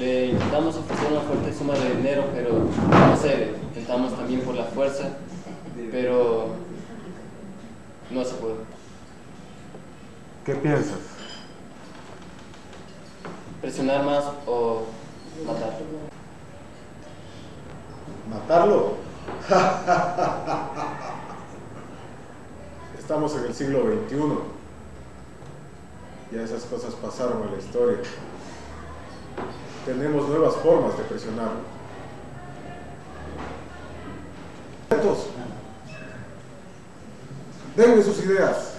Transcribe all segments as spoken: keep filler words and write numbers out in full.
Le intentamos ofrecer una fuerte suma de dinero, pero no sé, intentamos también por la fuerza, pero no se pudo. ¿Qué piensas? Presionar más o matarlo. ¿Matarlo? Estamos en el siglo veintiuno. Ya esas cosas pasaron a la historia. Tenemos nuevas formas de presionarlo. Entonces, denme sus ideas.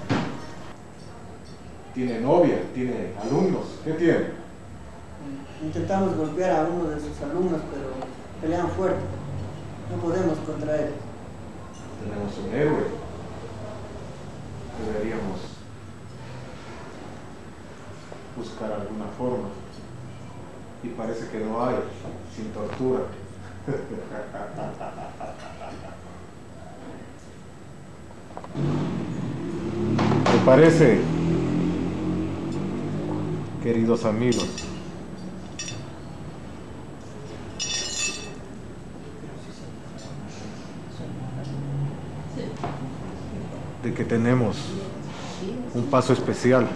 Tiene novia, tiene alumnos. ¿Qué tiene? Intentamos golpear a uno de sus alumnos, pero pelean fuerte. No podemos contra él. Tenemos un héroe. Deberíamos buscar alguna forma. Y parece que no hay, sin tortura. ¿Te parece, queridos amigos, de que tenemos un paso especial?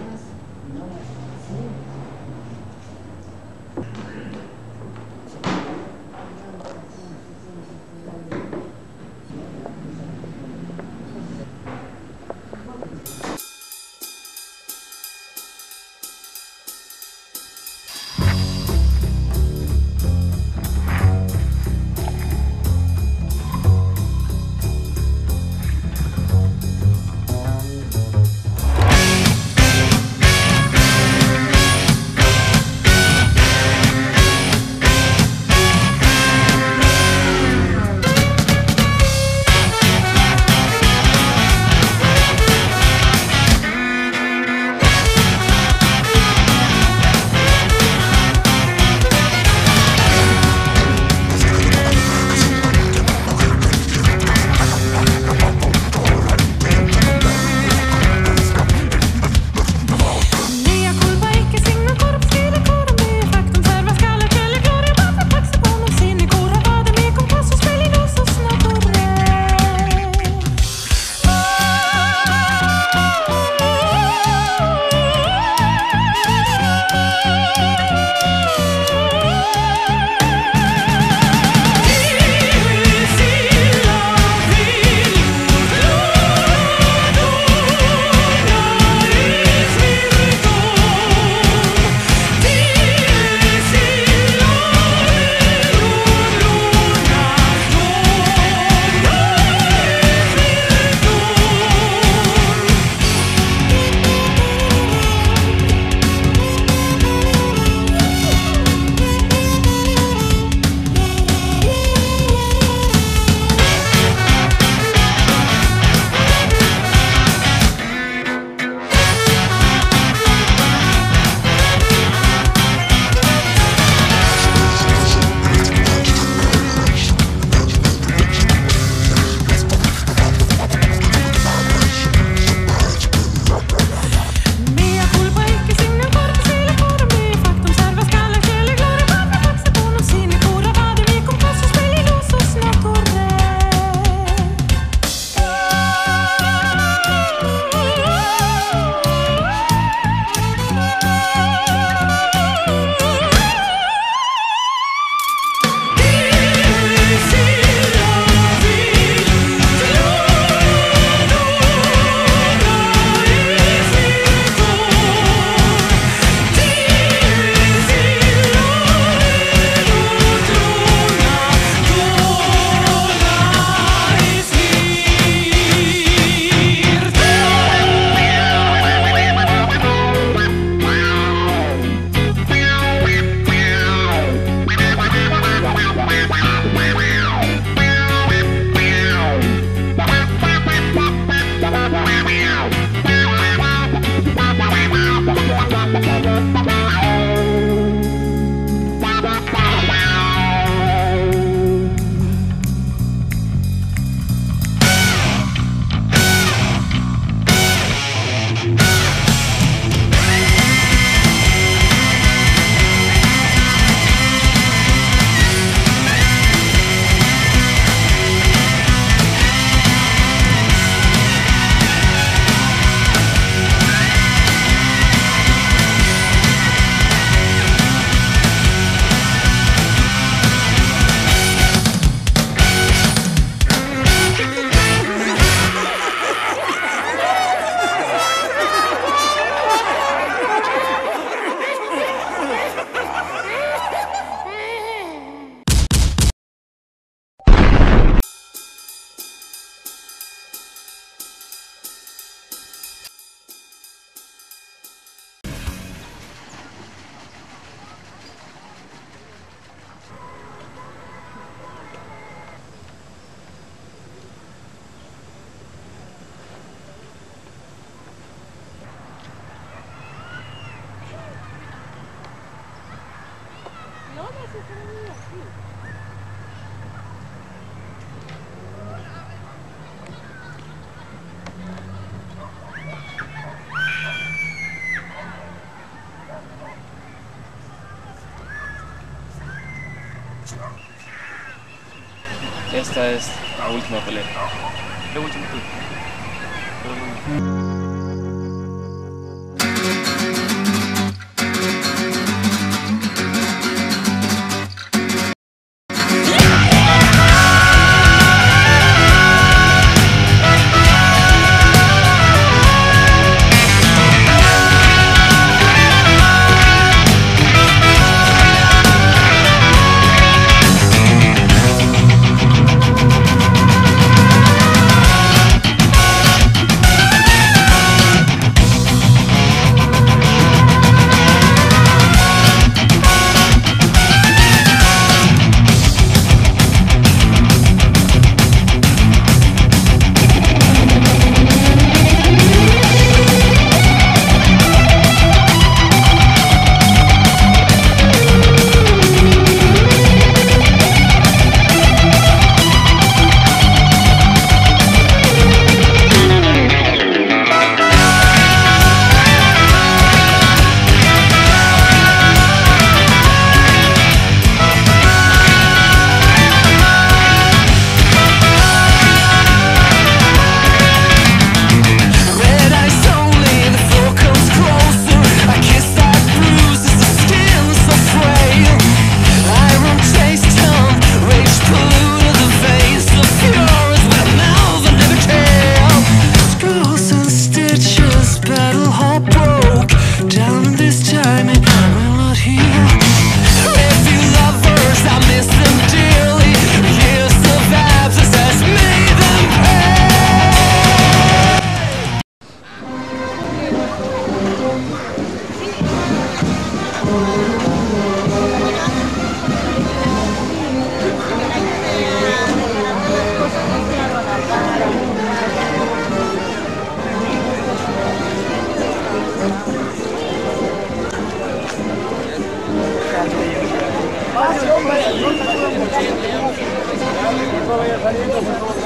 Esta es la última pelea. La última pelea. Vaya saliendo, por favor.